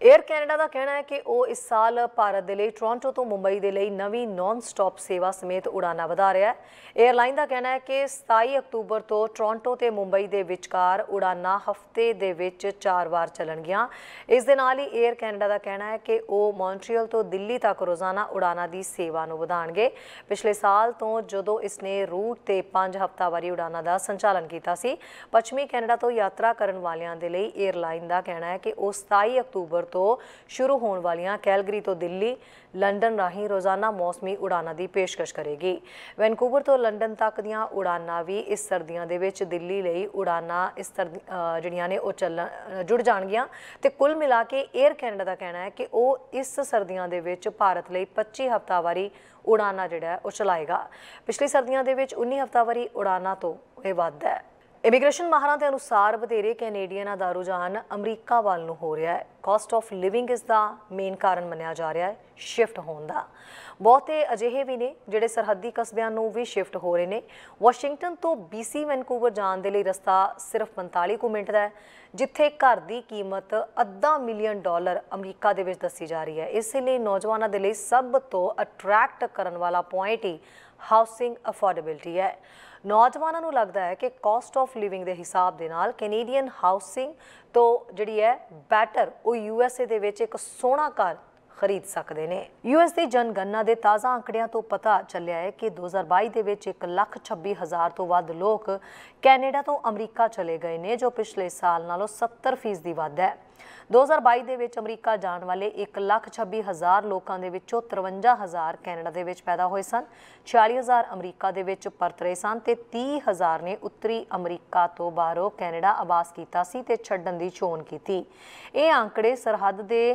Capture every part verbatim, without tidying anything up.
Air Canada का कहना है कि वो इस साल भारत के लिए टोरंटो तो मुंबई के लिए नवी नॉन स्टॉप सेवा समेत उड़ाना वधा रहा है। एयरलाइन का कहना है कि सताई अक्तूबर तो टोरंटो तो मुंबई के विचकार उड़ाना हफ्ते दे विच चार बार चलणगियां। इस दे नाल ही एयर कैनेडा का कहना है कि वो मॉन्ट्रियल तो दिल्ली तक रोज़ाना उड़ाना की सेवा नूं वधाणगे। पिछले साल तो जदों इसने रूट ते पांच हफ्तावारी उड़ाना का संचालन किया सी, पश्चिमी कैनेडा तो यात्रा करन वालियां दे लई एयरलाइन का कहना है कि वो सताई अक्तूबर तो शुरू होने वालियां कैलगरी तो दिल्ली लंडन राही रोज़ाना मौसमी उड़ाना की पेशकश करेगी। वैनकूवर तो लंडन तक दियां उड़ाना भी इस सर्दियों दे विच दिल्ली लई उड़ाना इस सर्दी जिहड़ियां ने वो चलन जुड़ जाणगियां ते कुल मिला के एयर कैनेडा का कहना है कि वो इस सर्दियों दे विच भारत लई पच्ची हफ्तावारी उड़ाना जिहड़ा है वो चलाएगा। पिछली सर्दियों दे विच उन्नी हफ्तावारी उड़ाना तो ये वध है। इमीग्रेशन माहरां के अनुसार ਵਧੇਰੇ कैनेडियनां ਦਾ रुझान अमरीका ਵੱਲ ਨੂੰ हो रहा है। कॉस्ट ऑफ लिविंग इस ਦਾ मेन कारण ਮੰਨਿਆ जा रहा है शिफ्ट होने का। बहुते अजिहे भी ने ਜਿਹੜੇ सरहदी कस्बिਆਂ ਨੂੰ भी शिफ्ट हो रहे हैं। वाशिंगटन तो बीसी वैनकूवर जाने के लिए रस्ता सिर्फ पैंताली कुछ मिनट का है, जिथे घर की कीमत अद्धा मिलियन डॉलर अमरीका दे विच दसी जा रही है। इसलिए नौजवानों के लिए सब तो अट्रैक्ट करने वाला पॉइंट ही हाउसिंग अफोर्डेबिलिटी है। नौजवानों को लगता है कि कॉस्ट ऑफ लिविंग के हिसाब के नाल कैनेडियन हाउसिंग तो जिहड़ी है बैटर वो यूएसए दे विच एक सोहना घर खरीद सकते हैं। यूएस की जनगणना के ताज़ा आंकड़ियां तो पता चलिया है कि दो हज़ार बाई के विच एक लख छब्बी हज़ार तो वध लोग कैनेडा तो अमरीका चले गए हैं, जो पिछले साल नालों सत्तर फीसदी वध है। दो हज़ार बाई के विच अमरीका जाने वाले एक लख छब्बी हज़ार लोगों के विचों तिरवंजा हज़ार कैनेडा के विच पैदा हुए सन, छियाली हज़ार अमरीका के विच परत रहे सन ते तीह हज़ार ने उत्तरी अमरीका तो बाहरों कैनेडा आवास किया सी ते छड्डण दी चोण की। ये आंकड़े सरहद दे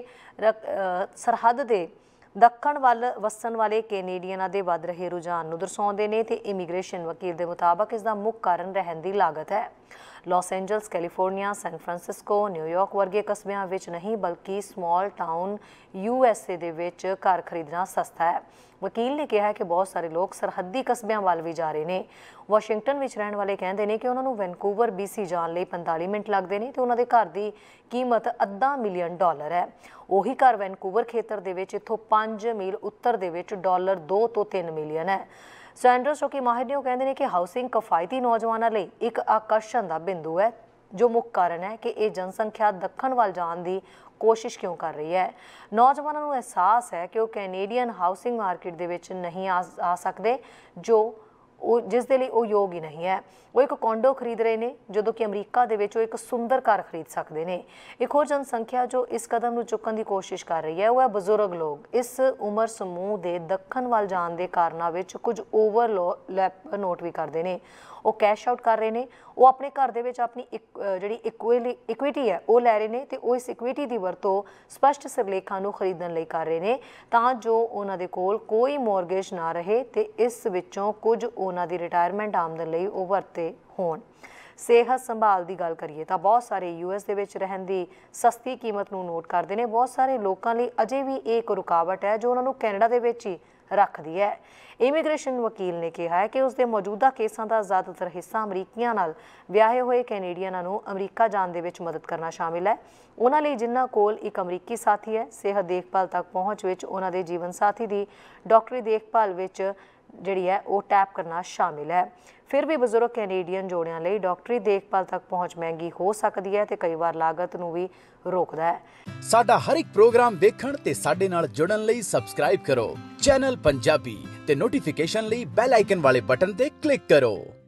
सरहद दे दक्खण वल वसन वाले कैनेडियनां दे वध रहे रुझान नूं दर्शाउंदे ने ते इमीग्रेशन वकील के मुताबक इसका मुख्य कारण रहन की लागत है। Los Angeles, California, San Francisco, New York वर्गे कस्बियां विच नहीं बल्कि स्मॉल टाउन यूएसए दे विच घर खरीदना सस्ता है। वकील ने कहा है कि बहुत सारे लोग सरहदी कस्बियां वाल भी जा रहे हैं। वाशिंगटन विच रहने वाले कहते हैं कि उन्होंने वैनकूवर बीसी जाने लई पैंताली मिनट लगते हैं तो उन्होंने घर की कीमत अद्धा मिलियन डॉलर है। उही घर वैनकूवर खेतर दे विच इत्थों पांच मील उत्तर दे विच डॉलर दो तो तीन मिलियन है। सैंडर्स जो कि माहिर ने कहते हैं कि हाउसिंग किफायती नौजवानों लिए एक आकर्षण का बिंदु है, जो मुख्य कारण है कि यह जनसंख्या दक्खण वाल जाने की कोशिश क्यों कर रही है। नौजवानों को एहसास है कि वह कैनेडियन हाउसिंग मार्केट दे विच नहीं आ, आ सकते, जो जिस दे लिए वो योग ही नहीं है। वो एक कॉन्डो खरीद रहे हैं, जो कि अमरीका दे विच एक सुंदर घर खरीद सकते हैं। एक होर जनसंख्या जो इस कदम नूं चुकन की कोशिश कर रही है वह है बजुर्ग लोग। इस उम्र समूह के दक्खण वाल जाण दे कारणों विच कुछ ओवरलैप नोट भी करते हैं। वो कैश आउट कर रहे हैं, वो अपने घर दे विच अपनी जिहड़ी इक्विली इक्विटी है वो लै रहे हैं तो वो इस इक्विटी की वरतों स्पष्ट सिरलेखा नूं खरीदण लई कर रहे हैं तां जो उन्हां दे कोल कोई मॉर्गेज ना रहे ते इस विचों कुछ उन्हां दी रिटायरमेंट आमदन लई वो वरते होण। सेहत संभाल की गल करिए तो बहुत सारे यूएस दे विच रहन दी सस्ती कीमत नूं नोट करते हैं। बहुत सारे लोगों लिए अजे भी एक रुकावट है जो उन्होंने कैनेडा दे विच ही रखती है। इमीग्रेशन वकील ने कहा है कि उसके मौजूदा केसां का ज़्यादातर हिस्सा अमरीकियां नाल विआहे हुए कैनेडियनां नूं अमरीका जाण दे विच मदद करना शामिल है। उन्हां लई जिन्हां कोल एक अमरीकी साथी है, सेहत देखभाल तक पहुँच विच उन्हां दे जीवन साथी की डॉक्टरी देखभाल विच जिहड़ी है वो टैप करना शामिल है। फिर भी बजुर्ग कैनेडियन जोड़ियां लई डॉक्टरी देखभाल तक पहुँच महंगी हो सकती है ते कई बार लागत नूं भी रोकदा है। साडा हर एक प्रोग्राम देखण ते साडे नाल जुड़न लई सबसक्राइब करो चैनल पंजाबी ते नोटिफिकेशन लई बेल आइकन वाले बटन ते क्लिक करो।